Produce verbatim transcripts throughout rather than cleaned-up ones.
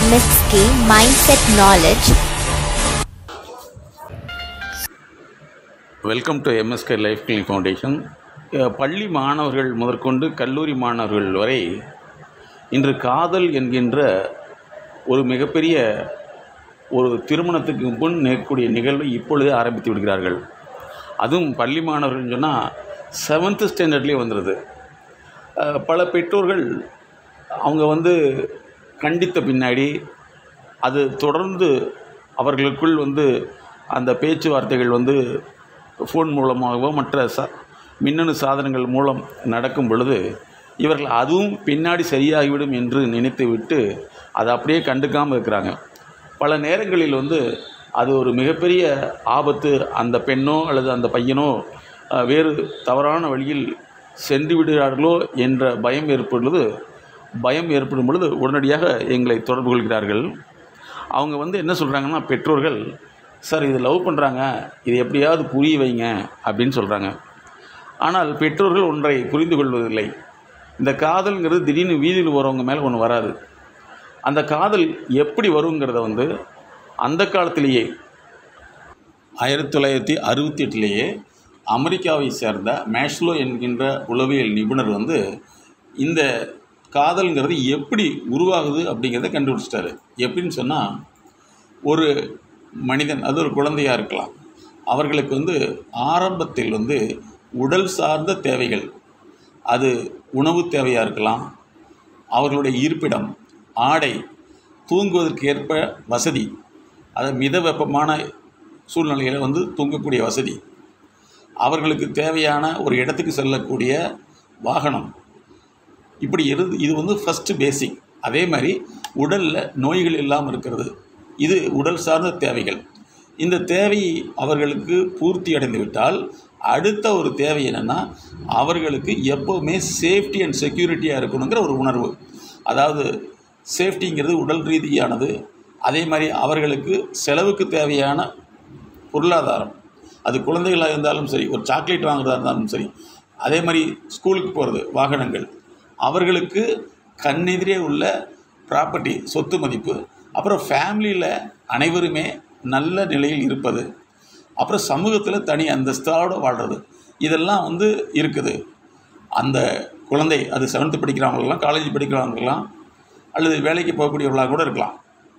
M S K Mindset Knowledge. Welcome to M S K life clinic foundation. பள்ளி மாணவர்கள் முதற்கொண்டு கல்லூரி மாணவர்கள் வரை இன்று காதல் என்கின்ற ஒரு மிகப்பெரிய ஒரு திருமணத்துக்கு முன் நிற்கக்கூடிய நிகழ்வை இப்பொழுதே ஆரம்பித்து விடுகிறார்கள். அதுவும் பள்ளி மாணவர்கள்னு சொன்னால் செவன்த்து ஸ்டாண்டர்ட்லேயே வந்துடுது. பல பெற்றோர்கள் அவங்க வந்து கண்டித்த பின்னாடி அது தொடர்ந்து அவர்களுக்குள் வந்து அந்த பேச்சுவார்த்தைகள் வந்து ஃபோன் மூலமாகவோ மற்ற ச மின்னணு சாதனங்கள் மூலம் நடக்கும் பொழுது இவர்கள் அதுவும் பின்னாடி சரியாகிவிடும் என்று நினைத்து விட்டு அதை அப்படியே கண்டுக்காமல் இருக்கிறாங்க. பல நேரங்களில் வந்து அது ஒரு மிகப்பெரிய ஆபத்து, அந்த பெண்ணோ அல்லது அந்த பையனோ வேறு தவறான வழியில் சென்று விடுகிறார்களோ என்ற பயம் ஏற்படுவது பயம் ஏற்படும் பொழுது உடனடியாக எங்களை தொடர்பு கொள்கிறார்கள். அவங்க வந்து என்ன சொல்கிறாங்கன்னா, பெற்றோர்கள் சார் இது லவ் பண்ணுறாங்க, இது எப்படியாவது புரிய வைங்க அப்படின்னு சொல்கிறாங்க. ஆனால் பெற்றோர்கள் ஒன்றை புரிந்து கொள்வதில்லை. இந்த காதல்ங்கிறது திடீர்னு வீதியில் போகிறவங்க மேலே ஒன்று வராது. அந்த காதல் எப்படி வருங்கிறத வந்து அந்த காலத்திலேயே ஆயிரத்தி தொள்ளாயிரத்தி அறுபத்தி எட்டுலேயே அமெரிக்காவை சேர்ந்த மேஷ்லோ என்கின்ற உளவியல் நிபுணர் வந்து இந்த காதல்ங்கிறது எப்படி உருவாகுது அப்படிங்கிறத கண்டுபிடிச்சிட்டாரு. எப்படின்னு சொன்னால், ஒரு மனிதன், அது ஒரு குழந்தையாக இருக்கலாம், அவர்களுக்கு வந்து ஆரம்பத்தில் வந்து உடல் சார்ந்த தேவைகள், அது உணவு தேவையாக இருக்கலாம், அவர்களுடைய இருப்பிடம், ஆடை, தூங்குவதற்கு ஏற்ப வசதி, அது மித வெப்பமான சூழ்நிலையில் வந்து தூங்கக்கூடிய வசதி, அவர்களுக்கு தேவையான ஒரு இடத்துக்கு செல்லக்கூடிய வாகனம், இப்படி இரு இது வந்து ஃபஸ்ட்டு பேசிக். அதே மாதிரி உடலில் நோய்கள் இல்லாமல் இருக்கிறது, இது உடல் சார்ந்த தேவைகள். இந்த தேவை அவர்களுக்கு பூர்த்தி அடைந்து விட்டால் அடுத்த ஒரு தேவை என்னென்னா, அவர்களுக்கு எப்போவுமே சேஃப்டி அண்ட் செக்யூரிட்டியாக இருக்கணுங்கிற ஒரு உணர்வு. அதாவது சேஃப்டிங்கிறது உடல் ரீதியானது, அதே மாதிரி அவர்களுக்கு செலவுக்கு தேவையான பொருளாதாரம், அது குழந்தைகளாக இருந்தாலும் சரி, ஒரு சாக்லேட் வாங்குறதா இருந்தாலும் சரி, அதே மாதிரி ஸ்கூலுக்கு போகிறது, வாகனங்கள், அவர்களுக்கு கண்ணெதிரே உள்ள ப்ராப்பர்ட்டி, சொத்து மதிப்பு, அப்புறம் ஃபேமிலியில் அனைவருமே நல்ல நிலையில் இருப்பது, அப்புறம் சமூகத்தில் தனி அந்தஸ்தோடு வாழ்கிறது, இதெல்லாம் வந்து இருக்குது. அந்த குழந்தை அது செவன்த்து படிக்கிறவங்களாம், காலேஜ் படிக்கிறவங்களாம், அல்லது வேலைக்கு போகக்கூடியவர்களாக கூட இருக்கலாம்.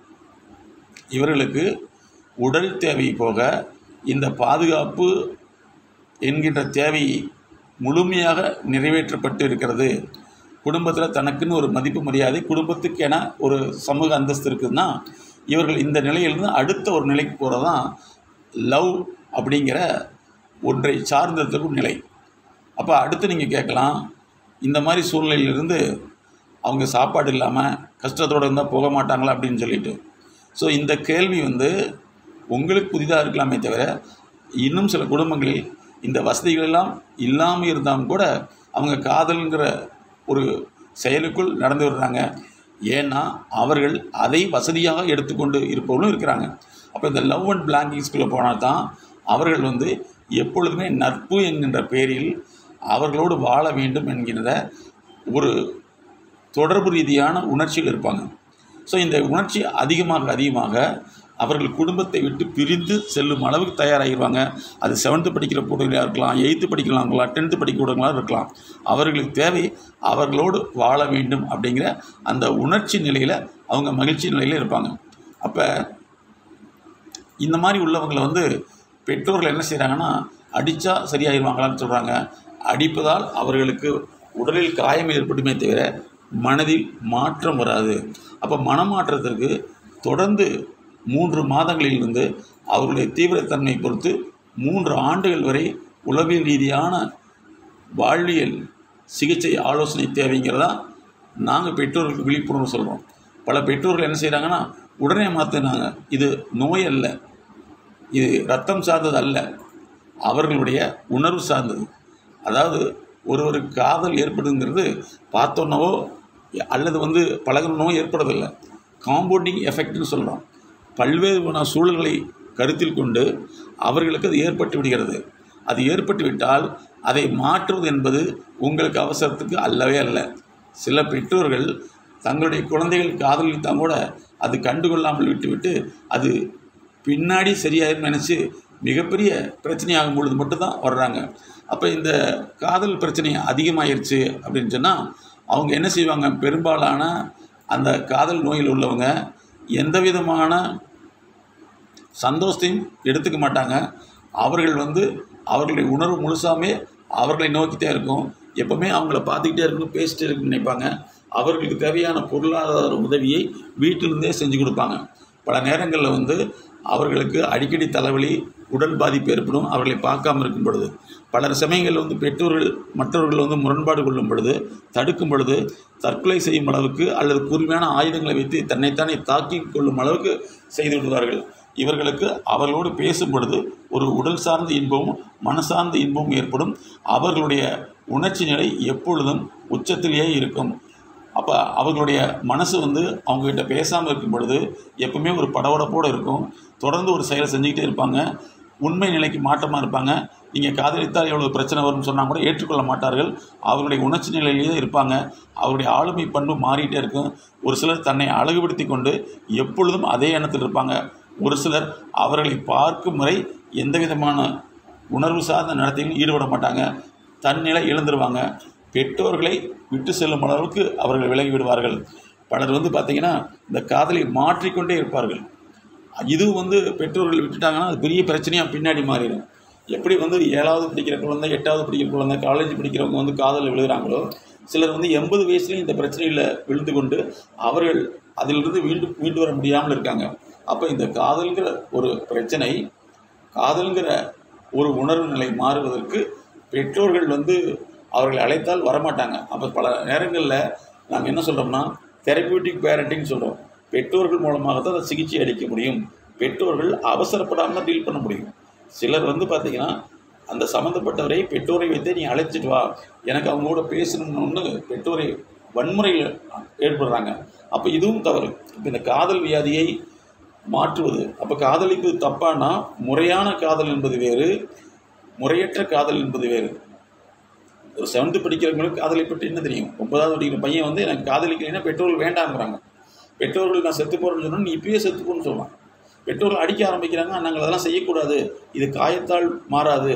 இவர்களுக்கு உடல் தேவை போக இந்த பாதுகாப்பு என்கின்ற தேவை முழுமையாக நிறைவேற்றப்பட்டு இருக்கிறது. குடும்பத்தில் தனக்குன்னு ஒரு மதிப்பு மரியாதை, குடும்பத்துக்கென ஒரு சமூக அந்தஸ்து இருக்குதுன்னா, இவர்கள் இந்த நிலையிலிருந்து அடுத்த ஒரு நிலைக்கு போகிறது தான் லவ் அப்படிங்கிற ஒன்றை சார்ந்திருக்கும் நிலை. அப்போ அடுத்து நீங்கள் கேட்கலாம், இந்த மாதிரி சூழ்நிலையிலிருந்து அவங்க சாப்பாடு இல்லாமல் கஷ்டத்தோடு இருந்தால் போக மாட்டாங்களா அப்படின்னு சொல்லிட்டு. ஸோ இந்த கேள்வி வந்து உங்களுக்கு புதிதாக இருக்கலாமே தவிர, இன்னும் சில குடும்பங்களில் இந்த வசதிகளெல்லாம் இல்லாமல் இருந்தாலும் கூட அவங்க காதல்ங்கிற ஒரு செயலுக்குள் நடந்து வர்றாங்க. ஏன்னா அவர்கள் அதை வசதியாக எடுத்துக்கொண்டு இருப்பவர்களும் இருக்கிறாங்க. அப்போ இந்த லவ் அண்ட் பிளாங்கிங்ஸ்குள்ளே போனால் தான் அவர்கள் வந்து எப்பொழுதுமே நட்பு என்கின்ற பெயரில் அவர்களோடு வாழ வேண்டும் என்கின்ற ஒரு தொடர்பு ரீதியான உணர்ச்சியில் இருப்பாங்க. ஸோ இந்த உணர்ச்சி அதிகமாக அதிகமாக அவர்கள் குடும்பத்தை விட்டு பிரிந்து செல்லும் அளவுக்கு தயாராகிடுவாங்க. அது செவன்த்து படிக்கிற கூடங்களாக இருக்கலாம், எயித்து படிக்கிறவங்களா, டென்த்து படிக்கிறவங்களாக இருக்கலாம். அவர்களுக்கு தேவை அவர்களோடு வாழ வேண்டும் அப்படிங்கிற அந்த உணர்ச்சி நிலையில் அவங்க மகிழ்ச்சி நிலையில் இருப்பாங்க. அப்போ இந்த மாதிரி உள்ளவங்களை வந்து பெற்றோர்கள் என்ன செய்கிறாங்கன்னா, அடித்தா சரியாகிடுவாங்களான்னு சொல்கிறாங்க. அடிப்பதால் அவர்களுக்கு உடலில் காயம் ஏற்படுமே தவிர மனதில் மாற்றம் வராது. அப்போ மனமாற்றத்திற்கு தொடர்ந்து மூன்று மாதங்களிலிருந்து அவர்களுடைய தீவிரத்தன்மை பொறுத்து மூன்று ஆண்டுகள் வரை உளவியல் ரீதியான வாழ்வியல் சிகிச்சை ஆலோசனை தேவைங்கிறதா நாங்கள் பெற்றோர்களுக்கு விழிப்புணர்வு சொல்கிறோம். பல பெற்றோர்கள் என்ன செய்கிறாங்கன்னா, உடனே மாற்றினாங்க. இது நோய் அல்ல, இது ரத்தம் சார்ந்தது அல்ல, அவர்களுடைய உணர்வு சார்ந்தது. அதாவது ஒருவருக்கு காதல் ஏற்படுங்கிறது பார்த்தோன்னவோ அல்லது வந்து பழகணுன்னோ ஏற்படுறதில்லை. காம்பவுண்டிங் எஃபெக்ட்னு சொல்கிறோம். பல்வேறு சூழல்களை கருத்தில் கொண்டு அவர்களுக்கு அது ஏற்பட்டு விடுகிறது. அது ஏற்பட்டு விட்டால் அதை மாற்றுவது என்பது உங்களுக்கு அவசரத்துக்கு அல்லவே அல்ல. சில பெற்றோர்கள் தங்களுடைய குழந்தைகள் காதலித்தால் கூட அது கண்டுகொள்ளாமல் விட்டுவிட்டு அது பின்னாடி சரியாயிரும் நினச்சி மிகப்பெரிய பிரச்சனையாகும் பொழுது மட்டும்தான் வர்றாங்க. அப்போ இந்த காதல் பிரச்சனை அதிகமாகிருச்சு அப்படின்னு சொன்னால் அவங்க என்ன செய்வாங்க, பெரும்பாலான அந்த காதல் நோயில் உள்ளவங்க எந்த விதமான சந்தோஷத்தையும் எடுத்துக்க மாட்டாங்க. அவர்கள் வந்து அவர்களுடைய உணர்வு முழுசாமே அவர்களை நோக்கிட்டே இருக்கும். எப்போவுமே அவங்கள பார்த்துக்கிட்டே இருக்கணும், பேசிட்டே இருக்குன்னு நினைப்பாங்க. அவர்களுக்கு தேவையான பொருளாதார உதவியை வீட்டிலிருந்தே செஞ்சு கொடுப்பாங்க. பல நேரங்களில் வந்து அவர்களுக்கு அடிக்கடி தலைவலி, உடல் பாதிப்பு ஏற்படும் அவர்களை பார்க்காம இருக்கும் பொழுது. பலர் சமயங்களில் வந்து பெற்றோர்கள் மற்றவர்கள் வந்து முரண்பாடு கொள்ளும் பொழுது, தடுக்கும் பொழுது தற்கொலை செய்யும் அளவுக்கு அல்லது கூர்மையான ஆயுதங்களை வைத்து தன்னைத்தானே தாக்கி கொள்ளும் அளவுக்கு செய்து விடுவார்கள். இவர்களுக்கு அவர்களோடு பேசும் பொழுது ஒரு உடல் சார்ந்த இன்பமும் மனசார்ந்த இன்பமும் ஏற்படும். அவர்களுடைய உணர்ச்சி நிலை எப்பொழுதும் உச்சத்திலேயே இருக்கும். அப்போ அவர்களுடைய மனசு வந்து அவங்ககிட்ட பேசாமல் இருக்கும் பொழுது எப்பவுமே ஒரு படபடப்போடு இருக்கும். தொடர்ந்து ஒரு செயலை செஞ்சுக்கிட்டே இருப்பாங்க. உண்மை நிலைக்கு மாற்றமாக இருப்பாங்க. நீங்கள் காதலித்தால் எவ்வளோ பிரச்சனை வரும்னு சொன்னால் கூட ஏற்றுக்கொள்ள மாட்டார்கள். அவர்களுடைய உணர்ச்சி நிலையிலேயே இருப்பாங்க. அவருடைய ஆளுமை பண்பு மாறிட்டே இருக்கும். ஒரு சிலர் தன்னை அழகுபடுத்தி கொண்டு எப்பொழுதும் அதே எண்ணத்தில் இருப்பாங்க. ஒரு சிலர் அவர்களை பார்க்கும் வரை எந்த விதமான உணர்வு சார்ந்த நடத்தையும் ஈடுபட மாட்டாங்க. தன்னிலை இழந்துருவாங்க. பெற்றோர்களை விட்டு செல்லும் அளவுக்கு அவர்கள் விலகி விடுவார்கள். பலர் வந்து பார்த்திங்கன்னா இந்த காதலை மாற்றிக்கொண்டே இருப்பார்கள். இது வந்து பெற்றோர்கள் விட்டுட்டாங்கன்னா அது பெரிய பிரச்சனையாக பின்னாடி மாறிடும். எப்படி வந்து ஏழாவது படிக்கிற குழந்தை, எட்டாவது படிக்கிற குழந்தை, காலேஜ் படிக்கிறவங்க வந்து காதலில் விழுகிறாங்களோ, சிலர் வந்து எண்பது வயசுலேயும் இந்த பிரச்சனையில் விழுந்து கொண்டு அவர்கள் அதிலிருந்து மீண்டு மீண்டு வர முடியாமல் இருக்காங்க. அப்போ இந்த காதல்கிற ஒரு பிரச்சனை, காதல்கிற ஒரு உணர்வு நிலை மாறுவதற்கு பெற்றோர்கள் வந்து அவர்களை அழைத்தால் வரமாட்டாங்க. அப்போ பல நேரங்களில் நாங்கள் என்ன சொல்கிறோம்னா தெரப்பியூட்டிக் பேரண்டிங் சொல்கிறோம். பெற்றோர்கள் மூலமாக தான் அதை சிகிச்சை அளிக்க முடியும். பெற்றோர்கள் அவசரப்படாமல் தான் டீல் பண்ண முடியும். சிலர் வந்து பார்த்திங்கன்னா அந்த சம்மந்தப்பட்டவரை பெற்றோரை வைத்தே நீ அழைச்சிட்டு வா, எனக்கு அவங்களோட பேசணும்னு பெற்றோரை வன்முறையில் ஏற்படுறாங்க. அப்போ இதுவும் தவறு. இப்போ இந்த காதல் வியாதியை மாற்றுவது, அப்போ காதலிப்பு தப்பானா முறையான காதல் என்பது வேறு, முறையற்ற காதல் என்பது வேறு. ஒரு செவன்த்து படிக்கிறவங்களுக்கு காதலை பற்றி என்ன தெரியும்? ஒன்பதாவது படிக்கிற பையன் வந்து எனக்கு காதலிக்கலைன்னா பெற்றோர்கள் வேண்டாங்கிறாங்க. பெற்றோர்கள் நான் செத்து போகிறேன்னு சொன்னால் நீ இப்பயே செத்துப்போன்னு சொல்லலாம். பெற்றோர்கள் அடிக்க ஆரம்பிக்கிறாங்க, நாங்கள் அதெல்லாம் செய்யக்கூடாது, இது காயத்தால் மாறாது,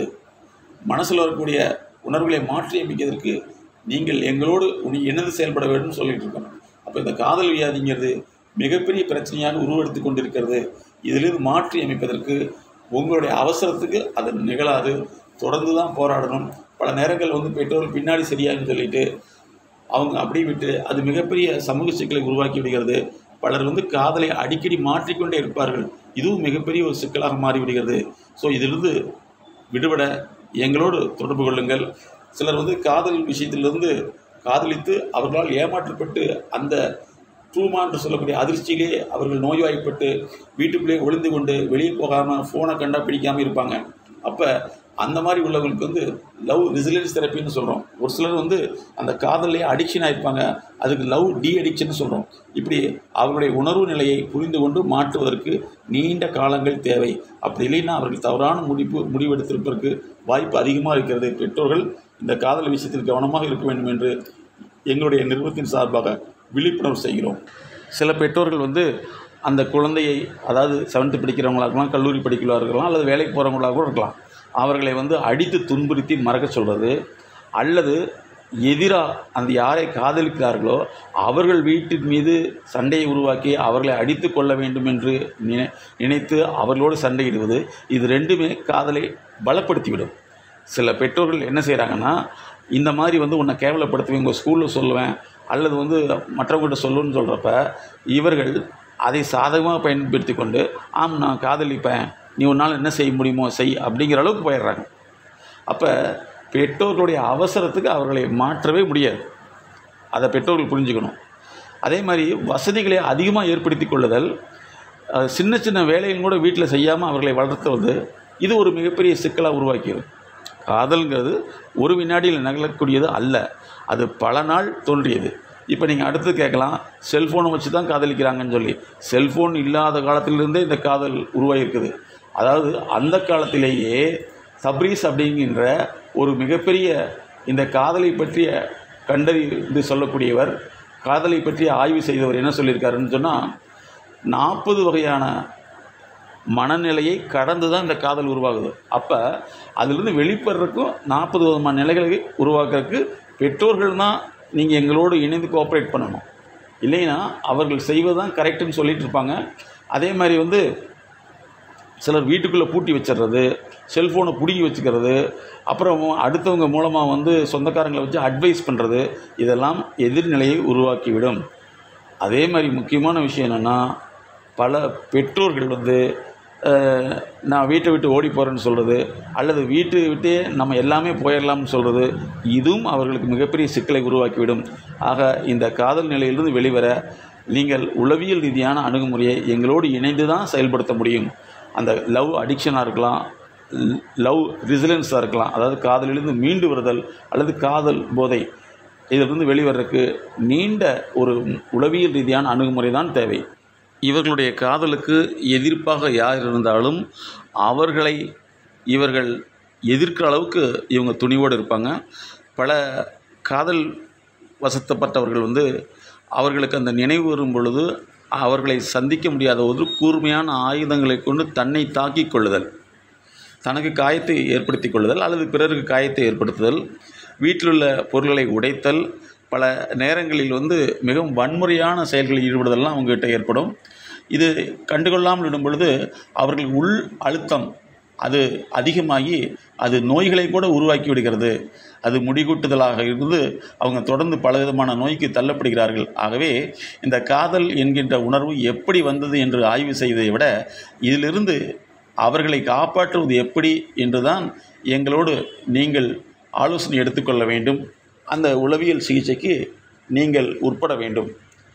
மனசில் வரக்கூடிய உணர்வுகளை மாற்றி அமைக்கிறதுக்கு நீங்கள் எங்களோடு என்னது செயல்பட வேண்டும் சொல்லிட்டு இருக்கோம். அப்போ இந்த காதல் வியாதிங்கிறது மிகப்பெரிய பிரச்சனையாக உருவெடுத்து கொண்டிருக்கிறது. இதிலிருந்து மாற்றி அமைப்பதற்கு உங்களுடைய அவசரத்துக்கு அது நிகழாது. தொடர்ந்து தான் போராடணும். பல நேரங்கள் வந்து பெற்றோர்கள் பின்னாடி சரியாகுன்னு சொல்லிட்டு அவங்க அப்படி விட்டு அது மிகப்பெரிய சமூக சிக்கலை உருவாக்கி விடுகிறது. பலர் வந்து காதலை அடிக்கடி மாற்றிக்கொண்டே இருப்பார்கள். இதுவும் மிகப்பெரிய ஒரு சிக்கலாக மாறிவிடுகிறது. ஸோ இதிலிருந்து விடுபட எங்களோடு தொடர்பு கொள்ளுங்கள். சிலர் வந்து காதல் விஷயத்திலிருந்து காதலித்து அவர்களால் ஏமாற்றப்பட்டு அந்த ட்ரூமா என்று சொல்லக்கூடிய அதிர்ச்சியிலே அவர்கள் நோய்வாய்ப்பட்டு வீட்டுக்குள்ளே ஒளிந்து கொண்டு வெளியே போகாமல் ஃபோனை கண்டா பிடிக்காமல் இருப்பாங்க. அப்போ அந்த மாதிரி உள்ளவங்களுக்கு வந்து லவ் ரெசிலியன்ஸ் தெரப்பின்னு சொல்கிறோம். ஒரு சிலர் வந்து அந்த காதல்லையே அடிக்ஷன் ஆகிருப்பாங்க, அதுக்கு லவ் டி அடிக்ஷன் சொல்கிறோம். இப்படி அவர்களுடைய உணர்வு நிலையை புரிந்து கொண்டு மாற்றுவதற்கு நீண்ட காலங்கள் தேவை. அப்படி இல்லைன்னா அவர்கள் தவறான முடிவு முடிவெடுத்திருப்பதற்கு வாய்ப்பு அதிகமாக இருக்கிறது. பெற்றோர்கள் இந்த காதல் விஷயத்தில் கவனமாக இருக்க வேண்டும் என்று எங்களுடைய நிறுவனத்தின் சார்பாக விழிப்புணர்வு செய்கிறோம். சில பெற்றோர்கள் வந்து அந்த குழந்தையை, அதாவது செவன்த்து படிக்கிறவங்களாக இருக்கலாம், கல்லூரி படிக்கிறவர்களாக இருக்கலாம், அல்லது வேலைக்கு போகிறவங்களாக கூட இருக்கலாம், அவர்களை வந்து அடித்து துன்புறுத்தி மறக்க சொல்கிறது, அல்லது எதிராக அந்த யாரை காதலிக்கிறார்களோ அவர்கள் வீட்டின் மீது சண்டையை உருவாக்கி அவர்களை அடித்து கொள்ள வேண்டும் என்று நினை நினைத்து அவர்களோடு சண்டையிடுவது, இது ரெண்டுமே காதலை பலப்படுத்திவிடும். சில பெற்றோர்கள் என்ன செய்கிறாங்கன்னா, இந்த மாதிரி வந்து உன்னை கேவலப்படுத்துவேன், உங்கள் ஸ்கூலில் சொல்லுவேன், அல்லது வந்து மற்றவங்கள்ட்ட சொல்லுன்னு சொல்கிறப்ப இவர்கள் அதை சாதகமாக பயன்படுத்தி கொண்டு ஆம் நான் காதலிப்பேன், நீ உன்னால் என்ன செய்ய முடியுமோ செய் அப்படிங்கிற அளவுக்கு போயிடுறாங்க. அப்போ பெற்றோர்களுடைய அவசரத்துக்கு அவர்களை மாற்றவே முடியாது. அதை பெற்றோர்கள் புரிஞ்சுக்கணும். அதே மாதிரி வசதிகளை அதிகமாக ஏற்படுத்தி கொள்ளுதல், சின்ன சின்ன வேலைகள் கூட வீட்டில் செய்யாமல் அவர்களை வளர்த்துவது, இது ஒரு மிகப்பெரிய சிக்கலாக உருவாக்கியது. காதல்ங்கிறது ஒரு வினாடியில் நகலக்கூடியது அல்ல, அது பல நாள் தோன்றியது. இப்போ நீங்கள் அடுத்து கேட்கலாம், செல்ஃபோனை வச்சு தான் காதலிக்கிறாங்கன்னு சொல்லி. செல்ஃபோன் இல்லாத காலத்திலிருந்தே இந்த காதல் உருவாகிருக்குது. அதாவது அந்த காலத்திலேயே சப்ரீஸ் அப்படிங்கிற ஒரு மிகப்பெரிய இந்த காதலை பற்றிய கண்டறிந்து சொல்லக்கூடியவர், காதலை பற்றி ஆய்வு செய்தவர் என்ன சொல்லியிருக்காருன்னு சொன்னால், நாற்பது வகையான மனநிலையை கடந்து தான் இந்த காதல் உருவாகுது. அப்போ அதிலிருந்து வெளிப்படுறதுக்கும் நாற்பது விதமான நிலைகளை உருவாக்குறதுக்கு பெற்றோர்கள் தான் நீங்கள் எங்களோடு இணைந்து கோஆப்ரேட் பண்ணணும். இல்லைன்னா அவர்கள் செய்வது தான் கரெக்டுன்னு சொல்லிகிட்டு இருப்பாங்க. அதே மாதிரி வந்து சிலர் வீட்டுக்குள்ளே பூட்டி வச்சிடுறது, செல்ஃபோனை பிடுங்கி வச்சுக்கிறது, அப்புறம் அடுத்தவங்க மூலமாக வந்து சொந்தக்காரங்களை வச்சு அட்வைஸ் பண்ணுறது, இதெல்லாம் எதிர்நிலையை உருவாக்கிவிடும். அதே மாதிரி முக்கியமான விஷயம் என்னென்னா, பல பெற்றோர்கள் வந்து நான் வீட்டை விட்டு ஓடி போகிறேன்னு சொல்கிறது, அல்லது வீட்டை விட்டே நம்ம எல்லாமே போயிடலாம்னு சொல்கிறது, இதுவும் அவர்களுக்கு மிகப்பெரிய சிக்கலை உருவாக்கிவிடும். ஆக இந்த காதல் நிலையிலிருந்து வெளிவர நீங்கள் உளவியல் ரீதியான அணுகுமுறையை எங்களோடு இணைந்து தான் செயல்படுத்த முடியும். அந்த லவ் அடிக்ஷனாக இருக்கலாம், லவ் ரெசிலன்ஸாக இருக்கலாம், அதாவது காதலிலிருந்து மீண்டு வருதல் அல்லது காதல் போதை, இதிலிருந்து வெளிவரக்கு நீண்ட ஒரு உளவியல் ரீதியான அணுகுமுறை தான் தேவை. இவர்களுடைய காதலுக்கு எதிர்ப்பாக யார் இருந்தாலும் அவர்களை இவர்கள் எதிர்க்கிற அளவுக்கு இவங்க துணிவோடு இருப்பாங்க. பல காதல் வசத்தப்பட்டவர்கள் வந்து அவர்களுக்கு அந்த நினைவு வரும் பொழுது அவர்களை சந்திக்க முடியாத ஒரு கூர்மையான ஆயுதங்களை கொண்டு தன்னை தாக்கி கொள்ளுதல், தனக்கு காயத்தை ஏற்படுத்தி கொள்ளுதல் அல்லது பிறருக்கு காயத்தை ஏற்படுத்துதல், வீட்டிலுள்ள பொருள்களை உடைத்தல், பல நேரங்களில் வந்து மிகவும் வன்முறையான செயல்களில் ஈடுபடுதல்லாம் அவங்ககிட்ட ஏற்படும். இது கண்டுகொள்ளாமல் விடும் பொழுது அவர்கள் உள் அழுத்தம் அது அதிகமாகி அது நோய்களை கூட உருவாக்கி விடுகிறது. அது முடிகூட்டுதலாக இருந்து அவங்க தொடர்ந்து பலவிதமான நோய்க்கு தள்ளப்படுகிறார்கள். ஆகவே இந்த காதல் என்கின்ற உணர்வு எப்படி வந்தது என்று ஆய்வு செய்வதை விட இதிலிருந்து அவர்களை காப்பாற்றுவது எப்படி என்றுதான் எங்களோடு நீங்கள் ஆலோசனை எடுத்துக்கொள்ள வேண்டும். அந்த உளவியல் சிகிச்சைக்கு நீங்கள் உட்பட வேண்டும்.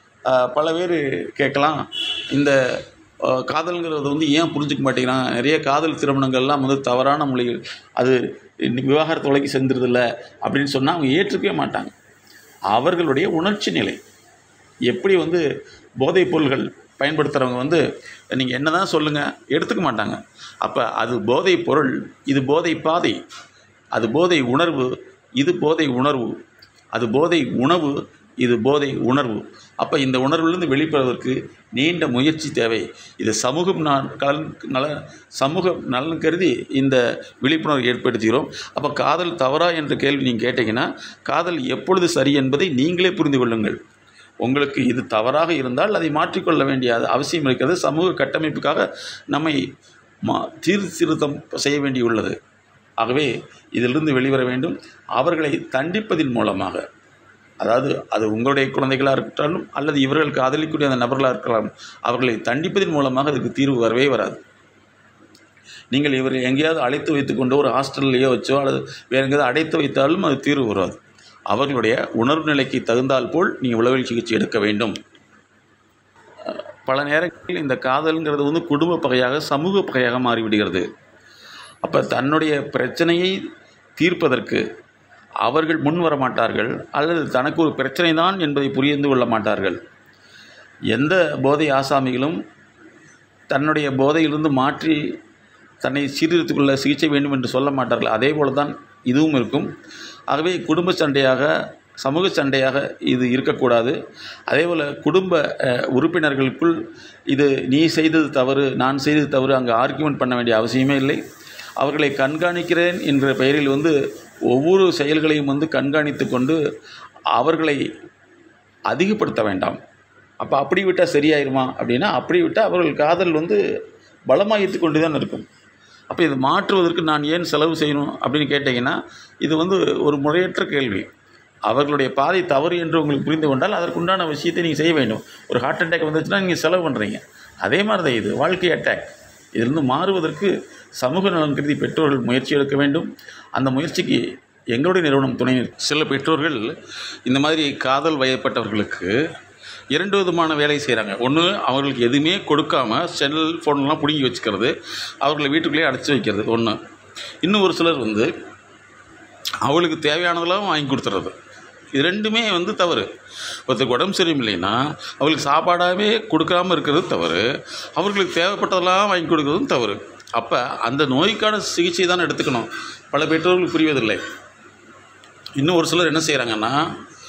பல பேர் கேட்கலாம், இந்த காதல்ங்கிறது வந்து ஏன் புரிஞ்சிக்க மாட்டேங்கிறான், நிறைய காதல் திருமணங்கள்லாம் வந்து தவறான மொழிகள், அது விவாகரத்து வரைக்கும் சென்றுறதில்ல அப்படின்னு சொன்னால் அவங்க ஏற்றுக்கவே மாட்டாங்க. அவர்களுடைய உணர்ச்சி நிலை எப்படி வந்து போதைப் பொருள்கள் பயன்படுத்துகிறவங்க வந்து நீங்கள் என்ன தான் சொல்லுங்கள் எடுத்துக்க மாட்டாங்க. அப்போ அது போதைப் பொருள், இது போதை பாதை, அது போதை உணர்வு, இது போதை உணர்வு, அது போதை உணவு, இது போதை உணர்வு. அப்போ இந்த உணர்விலிருந்து வெளிப்படுவதற்கு நீண்ட முயற்சி தேவை. இது சமூகம் நலன் நல சமூக நலன் கருதி இந்த விழிப்புணர்வு ஏற்படுத்துகிறோம். அப்போ காதல் தவறா என்ற கேள்வி நீங்கள் கேட்டிங்கன்னா, காதல் எப்பொழுது சரி என்பதை நீங்களே புரிந்து கொள்ளுங்கள். உங்களுக்கு இது தவறாக இருந்தால் அதை மாற்றிக்கொள்ள வேண்டிய அவசியம் இருக்கிறது. சமூக கட்டமைப்புக்காக நம்மை மா சீர்திருத்தம் செய்ய வேண்டியுள்ளது. ஆகவே இதிலிருந்து வெளிவர வேண்டும். அவர்களை தண்டிப்பதின் மூலமாக, அதாவது அது உங்களுடைய குழந்தைகளாக இருக்கட்டாலும் அல்லது இவர்கள் காதலிக்கூடிய அந்த நபர்களாக இருக்கலாம், அவர்களை தண்டிப்பதன் மூலமாக அதுக்கு தீர்வு வரவே வராது. நீங்கள் இவரை எங்கேயாவது அழைத்து வைத்து கொண்டு ஒரு ஹாஸ்டல்லையோ வச்சோ அல்லது வேறு எங்கேயாவது அடைத்து வைத்தாலும் அது தீர்வு வராது. அவர்களுடைய உணர்வு நிலைக்கு தகுந்தால் போல் நீங்கள் உளவியல் சிகிச்சை எடுக்க வேண்டும். பல நேரங்களில் இந்த காதல்ங்கிறது வந்து குடும்ப பகையாக சமூக பகையாக மாறிவிடுகிறது. அப்போ தன்னுடைய பிரச்சனையை தீர்ப்பதற்கு அவர்கள் முன் வர மாட்டார்கள், அல்லது தனக்கு ஒரு பிரச்சனை தான் என்பதை புரிந்து கொள்ள மாட்டார்கள். எந்த போதை ஆசாமிகளும் தன்னுடைய போதையிலிருந்து மாற்றி தன்னை சீர்திருத்திக் கொள்ள சிகிச்சை வேண்டும் என்று சொல்ல மாட்டார்கள். அதே போல தான் இதுவும் இருக்கும். ஆகவே குடும்ப சண்டையாக சமூக சண்டையாக இது இருக்கக்கூடாது. அதேபோல் குடும்ப உறுப்பினர்களுக்குள் இது நீ செய்தது தவறு நான் செய்தது தவறு அங்கே ஆர்கியூமெண்ட் பண்ண வேண்டிய அவசியமே இல்லை. அவர்களை கண்காணிக்கிறேன் என்ற பெயரில் வந்து ஒவ்வொரு செயல்களையும் வந்து கண்காணித்து கொண்டு அவர்களை அதிகப்படுத்த வேண்டாம். அப்போ அப்படி விட்டால் சரியாயிருமா அப்படின்னா, அப்படி விட்டால் அவர்கள் காதல் வந்து பலமாகித்து கொண்டு தான் இருக்கும். அப்போ இதை மாற்றுவதற்கு நான் ஏன் செலவு செய்யணும் அப்படின்னு கேட்டிங்கன்னா, இது வந்து ஒரு முறையற்ற கேள்வி. அவர்களுடைய பாதை தவறு என்று உங்களுக்கு புரிந்து கொண்டால் அதற்குண்டான விஷயத்தை நீங்கள் செய்ய வேண்டும். ஒரு ஹார்ட் அட்டாக் வந்துச்சுன்னா நீங்கள் செலவு பண்ணுறீங்க. அதே மாதிரி தான் இது வாழ்க்கை அட்டாக். இதிலிருந்து மாறுவதற்கு சமூக நலன் கருதி பெற்றோர்கள் முயற்சி எடுக்க வேண்டும். அந்த முயற்சிக்கு எங்களுடைய நிறுவனம் துணை. சில பெற்றோர்கள் இந்த மாதிரி காதல் வயப்பட்டவர்களுக்கு இரண்டு விதமான வேலை செய்கிறாங்க. ஒன்று, அவர்களுக்கு எதுவுமே கொடுக்காமல் செல் ஃபோன்லாம் பிடுங்கி வச்சுக்கிறது, அவர்களை வீட்டுக்குள்ளேயே அடைச்சி வைக்கிறது ஒன்று. இன்னும் ஒரு சிலர் வந்து அவளுக்கு தேவையானதெல்லாம் வாங்கி கொடுத்துறது. இது ரெண்டுமே வந்து தவறு. ஒருத்தருக்கு உடம்பு சரியில்லைன்னா அவங்களுக்கு சாப்பாடாகவே கொடுக்காமல் இருக்கிறது தவறு, அவர்களுக்கு தேவைப்பட்டதெல்லாம் வாங்கி கொடுக்குறதும் தவறு. அப்போ அந்த நோய்க்கான சிகிச்சை தான் எடுத்துக்கணும். பல பெற்றோர்கள் புரிவதில்லை. இன்னும் ஒரு சிலர் என்ன செய்கிறாங்கன்னா,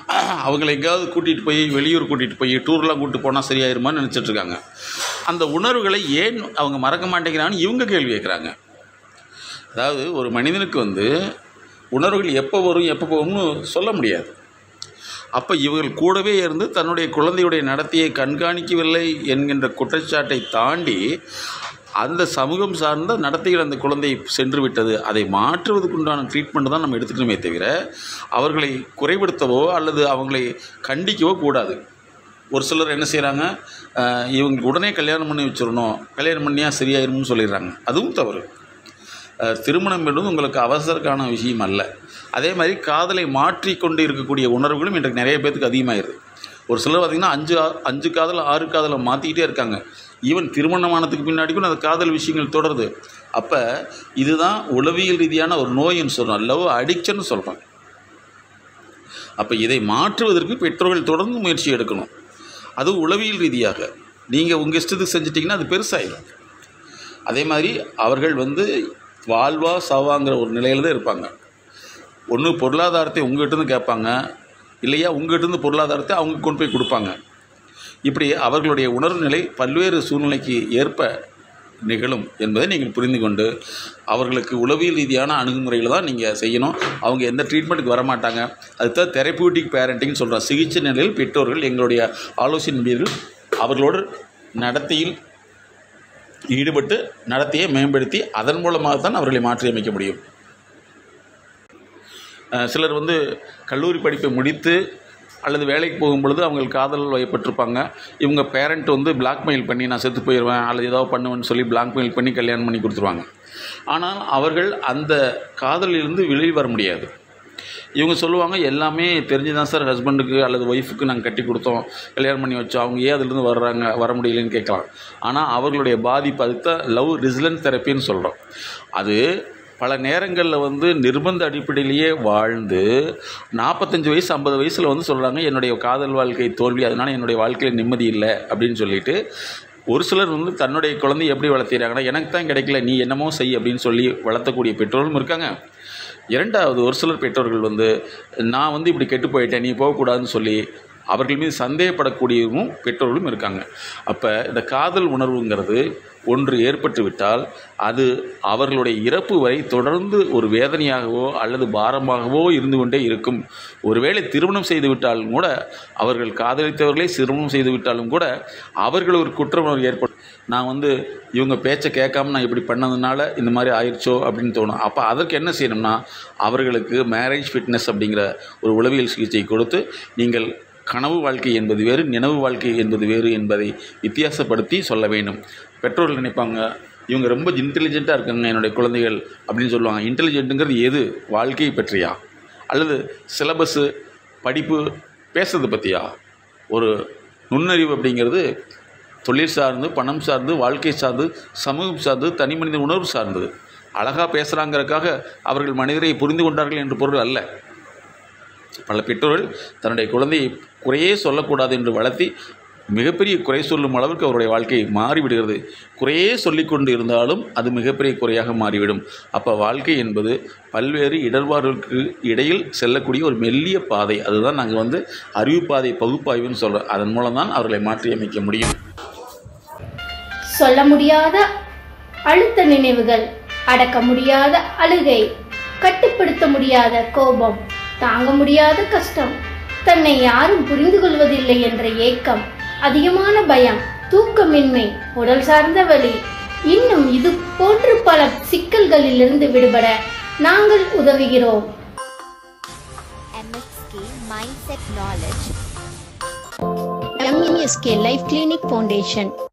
அவங்களை எங்கேயாவது கூட்டிகிட்டு போய் வெளியூர் கூட்டிகிட்டு போய் டூர்லாம் கூப்பிட்டு போனால் சரியாயிருமான்னு நினச்சிட்ருக்காங்க. அந்த உணர்வுகளை ஏன் அவங்க மறக்க மாட்டேங்கிறாங்கன்னு இவங்க கேள்வி கேட்குறாங்க. அதாவது ஒரு மனிதனுக்கு வந்து உணர்வுகள் எப்போ வரும் எப்போ போகும்னு சொல்ல முடியாது. அப்போ இவர்கள் கூடவே இருந்து தன்னுடைய குழந்தையுடைய நடத்தையை கண்காணிக்கவில்லை என்கின்ற குற்றச்சாட்டை தாண்டி அந்த சமூகம் சார்ந்த நடத்தைகள் அந்த குழந்தை சென்று விட்டது, அதை மாற்றுவதற்குண்டான ட்ரீட்மெண்ட் தான் நம்ம எடுத்துக்கணுமே தவிர அவர்களை குறைபடுத்தவோ அல்லது அவங்களை கண்டிக்கவோ கூடாது. ஒரு சிலர் என்ன செய்கிறாங்க, இவங்களுக்கு உடனே கல்யாணம் பண்ணி வச்சிடணும், கல்யாணம் பண்ணியா சரியாயிரும்னு சொல்லிடுறாங்க. அதுவும் தவறு. திருமணம் என்பது உங்களுக்கு அவசரக்கான விஷயம் அல்ல. அதே மாதிரி காதலை மாற்றி கொண்டு இருக்கக்கூடிய உணர்வுகளும் இன்றைக்கு நிறைய பேருக்கு அதிகமாகிடுது. ஒரு சிலர் பார்த்திங்கன்னா அஞ்சு அஞ்சு காதல் ஆறு காதலை மாற்றிக்கிட்டே இருக்காங்க. ஈவன் திருமணமானதுக்கு பின்னாடி கூட அந்த காதல் விஷயங்கள் தொடருது. அப்போ இதுதான் உளவியல் ரீதியான ஒரு நோயின்னு சொல்கிறோம், லவ் அடிக்ஷன்னு சொல்கிறோம். அப்போ இதை மாற்றுவதற்கு பெற்றோர்கள் தொடர்ந்து முயற்சி எடுக்கணும். அது உளவியல் ரீதியாக நீங்கள் உங்கள் இஷ்டத்துக்கு செஞ்சிட்டிங்கன்னா அது பெருசாகிடும். அதே மாதிரி அவர்கள் வந்து வாழ்வா சாவாங்கிற ஒரு நிலையில் தான் இருப்பாங்க. ஒன்று பொருளாதாரத்தை உங்கள்கிட்டருந்து கேட்பாங்க, இல்லையா உங்கள்கிட்டருந்து பொருளாதாரத்தை அவங்க கொண்டு போய் கொடுப்பாங்க. இப்படி அவர்களுடைய உணர்வு நிலை பல்வேறு சூழ்நிலைக்கு ஏற்ப நிகழும் என்பதை நீங்கள் புரிந்து கொண்டு அவர்களுக்கு உளவியல் ரீதியான அணுகுமுறையில் தான் நீங்கள் செய்யணும். அவங்க எந்த ட்ரீட்மெண்ட்டுக்கு வரமாட்டாங்க. அதுதான் தெரப்பியூட்டிக் பேரண்டிங்னு சொல்கிறோம். சிகிச்சை நிலையில் பெற்றோர்கள் எங்களுடைய ஆலோசனைகள் அவர்களோடு நடத்தையில் ஈடுபட்டு நடத்தையை மேம்படுத்தி அதன் மூலமாக தான் அவர்களை மாற்றி அமைக்க முடியும். சிலர் வந்து கல்லூரி படிப்பை முடித்து அல்லது வேலைக்கு போகும்பொழுது அவங்க காதல் வயப்பட்டிருப்பாங்க. இவங்க பேரண்ட் வந்து பிளாக்மெயில் பண்ணி நான் செத்து போயிடுவேன் அல்லது ஏதாவது பண்ணுவேன்னு சொல்லி பிளாக்மெயில் பண்ணி கல்யாணம் பண்ணி கொடுத்துருவாங்க. ஆனால் அவர்கள் அந்த காதலிலிருந்து வெளியே வர முடியாது. இவங்க சொல்லுவாங்க, எல்லாமே தெரிஞ்சு தான் சார் ஹஸ்பண்டுக்கு அல்லது ஒய்ஃபுக்கு நாங்கள் கட்டி கொடுத்தோம், கல்யாணம் பண்ணி வச்சோம், அவங்க ஏன் அதுலேருந்து வர்றாங்க வர முடியலன்னு கேட்கலாம். ஆனால் அவர்களுடைய பாதிப்பு அதுக்கு தான் லவ் ரெசிலன்ஸ் தெரப்பின்னு சொல்கிறோம். அது பல நேரங்களில் வந்து நிர்பந்த அடிப்படையிலேயே வாழ்ந்து நாற்பத்தஞ்சு வயசு ஐம்பது வயசில் வந்து சொல்கிறாங்க என்னுடைய காதல் வாழ்க்கை தோல்வி, அதனால் என்னுடைய வாழ்க்கையில் நிம்மதி இல்லை அப்படின்னு சொல்லிட்டு ஒரு சிலர் வந்து தன்னுடைய குழந்தையை எப்படி வளர்த்திறாங்கன்னா எனக்கு தான் கிடைக்கல நீ என்னமோ செய் அப்படின்னு சொல்லி வளர்த்தக்கூடிய பெற்றோர்களும் இருக்காங்க. இரண்டாவது ஒரு சிலர் பெற்றோர்கள் வந்து நான் வந்து இப்படி கெட்டு போயிட்டேன் நீ போகக்கூடாதுன்னு சொல்லி அவர்கள் மீது சந்தேகப்படக்கூடியவும் பெற்றோர்களும் இருக்காங்க. அப்போ இந்த காதல் உணர்வுங்கிறது ஒன்று ஏற்பட்டு விட்டால் அது அவர்களுடைய இறப்பு வரை தொடர்ந்து ஒரு வேதனையாகவோ அல்லது பாரமாகவோ இருந்து கொண்டே இருக்கும். ஒருவேளை திருமணம் செய்து விட்டாலும் கூட அவர்கள் காதலித்தவர்களே திருமணம் செய்து விட்டாலும் கூட அவர்கள் ஒரு குற்ற உணர்வு ஏற்படும். நான் வந்து இவங்க பேச்சை கேட்காம நான் இப்படி பண்ணதுனால இந்த மாதிரி ஆயிடுச்சோ அப்படின்னு தோணும். அப்போ அதற்கு என்ன செய்யணும்னா அவர்களுக்கு மேரேஜ் ஃபிட்னஸ் அப்படிங்கிற ஒரு உளவியல் சிகிச்சை கொடுத்து நீங்கள் கனவு வாழ்க்கை என்பது வேறு நினைவு வாழ்க்கை என்பது வேறு என்பதை வித்தியாசப்படுத்தி சொல்ல வேண்டும். பெற்றோர்கள் நினைப்பாங்க இவங்க ரொம்ப இன்டெலிஜென்ட்டாக இருக்காங்க என்னுடைய குழந்தைகள் அப்படின்னு சொல்லுவாங்க. இன்டெலிஜென்ட்டுங்கிறது எது, வாழ்க்கையை பற்றியா அல்லது சிலபஸ்ஸு படிப்பு பேசுறது பற்றியா? ஒரு நுண்ணறிவு அப்படிங்கிறது தொழில் சார்ந்து பணம் சார்ந்து வாழ்க்கை சார்ந்து சமூகம் சார்ந்து தனி மனித உணர்வு சார்ந்தது. அழகாக பேசுகிறாங்கிறதுக்காக அவர்கள் மனிதரை புரிந்து கொண்டார்கள் என்று பொருள் அல்ல. பல பெற்றோர்கள் தன்னுடைய குழந்தையை குறையே சொல்லக்கூடாது என்று வளர்த்தி மிகப்பெரிய குறை சொல்லும் அளவுக்கு அவருடைய வாழ்க்கை மாறிவிடுகிறது. குறையே சொல்லிக்கொண்டு இருந்தாலும் அது மிகப்பெரிய குறையாக மாறிவிடும். அப்போ வாழ்க்கை என்பது பல்வேறு இடர்பாடுகளுக்கு இடையில் செல்லக்கூடிய ஒரு மெல்லிய பாதை. அதுதான் நாங்கள் வந்து அறிவு பாதை பகுப்பாய்வுன்னு சொல்கிறோம். அதன் மூலம் தான் அவர்களை மாற்றி அமைக்க முடியும். சொல்ல முடியாத அழுத்த நினைவுகள், அடக்க முடியாத அழுகை, கட்டுப்படுத்த முடியாத கோபம், தாங்க முடியாத கஷ்டம், தன்னை யாரும் புரிந்து கொள்வதில்லை என்ற ஏக்கம், அதிகமான பயம், தூக்கமின்மை, உடல் சார்ந்த வலி, இன்னும் இது போன்று பல சிக்கல்களிலிருந்து விடுபட நாங்கள் உதவுகிறோம். M S K Mindset Knowledge, M S K Life Clinic Foundation.